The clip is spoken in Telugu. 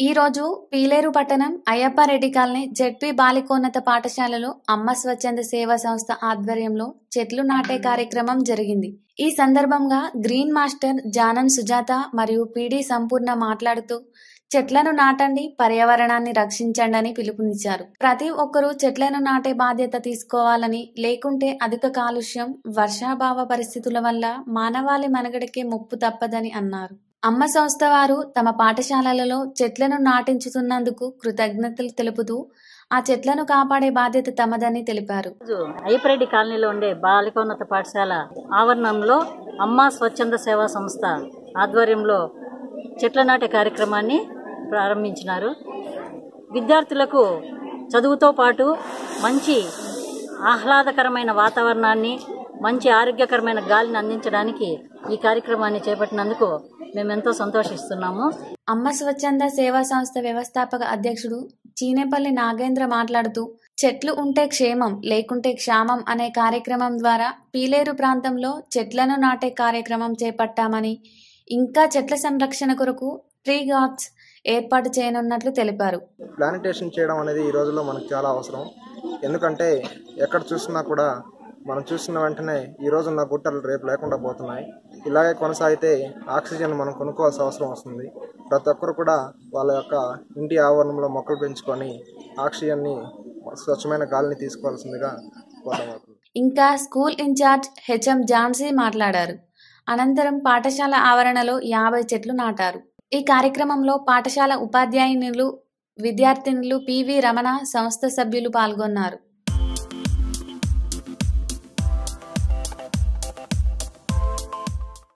ఈ రోజు పీలేరు పట్టణం అయ్యప్పారెడ్డి కాలనీ జెడ్పీ బాలికోన్నత పాఠశాలలో అమ్మ స్వచ్ఛంద సేవా సంస్థ ఆధ్వర్యంలో చెట్లు నాటే కార్యక్రమం జరిగింది. ఈ సందర్భంగా గ్రీన్ మాస్టర్ జానం సుజాత మరియు పీడీ సంపూర్ణ మాట్లాడుతూ చెట్లను నాటండి, పర్యావరణాన్ని రక్షించండి అని పిలుపునిచ్చారు. ప్రతి ఒక్కరూ చెట్లను నాటే బాధ్యత తీసుకోవాలని, లేకుంటే అధిక కాలుష్యం, వర్షాభావ పరిస్థితుల వల్ల మానవాళి మనుగడకే ముప్పు తప్పదని అన్నారు. అమ్మ సంస్థ వారు తమ పాఠశాలలలో చెట్లను నాటించుతున్నందుకు కృతజ్ఞతలు తెలుపుతూ ఆ చెట్లను కాపాడే బాధ్యత తమదని తెలిపారు. అయ్యప్పారెడ్డి కాలనీలో ఉండే బాలికోన్నత పాఠశాల ఆవరణంలో అమ్మ స్వచ్ఛంద సేవా సంస్థ ఆధ్వర్యంలో చెట్ల నాటే కార్యక్రమాన్ని ప్రారంభించినారు. విద్యార్థులకు చదువుతో పాటు మంచి ఆహ్లాదకరమైన వాతావరణాన్ని, మంచి ఆరోగ్యకరమైన గాలిని అందించడానికి ఈ కార్యక్రమాన్ని చేపట్టినందుకు మేమెంతో సంతోషిస్తున్నాము. అమ్మ స్వచ్ఛంద సేవా సంస్థ వ్యవస్థాపక అధ్యక్షుడు చీనేపల్లి నాగేంద్ర మాట్లాడుతూ చెట్లు ఉంటే క్షేమం, లేకుంటే క్షామం అనే కార్యక్రమం ద్వారా పీలేరు ప్రాంతంలో చెట్లను నాటే కార్యక్రమం చేపట్టామని, ఇంకా చెట్ల సంరక్షణ కొరకు ట్రీ గార్డ్స్ ఏర్పాటు చేయనున్నట్లు తెలిపారు. ప్లాంటేషన్ చేయడం అనేది ఈ రోజుల్లో మనకు చాలా అవసరం. ఎందుకంటే ఎక్కడ చూసినా కూడా మనం చూసిన వెంటనే ఈ రోజున్న గుట్టలు రేపు లేకుండా పోతున్నాయి. ఇలాగే కొనసాగితే ఆక్సిజన్ మనం కొనుక్కోవాల్సిన అవసరం వస్తుంది. ప్రతి ఒక్కరు కూడా వాళ్ళ యొక్క ఇంటి ఆవరణంలో మొక్కలు పెంచుకొని ఆక్సిజన్ని, స్వచ్ఛమైన గాలిని తీసుకోవాల్సిందిగా కోరవచ్చు. ఇంకా స్కూల్ ఇన్ఛార్జ్ హెచ్ఎం ఝాన్సీ మాట్లాడారు. అనంతరం పాఠశాల ఆవరణలో 50 చెట్లు నాటారు. ఈ కార్యక్రమంలో పాఠశాల ఉపాధ్యాయునులు, విద్యార్థినులు, పివి రమణ సంస్థ సభ్యులు పాల్గొన్నారు.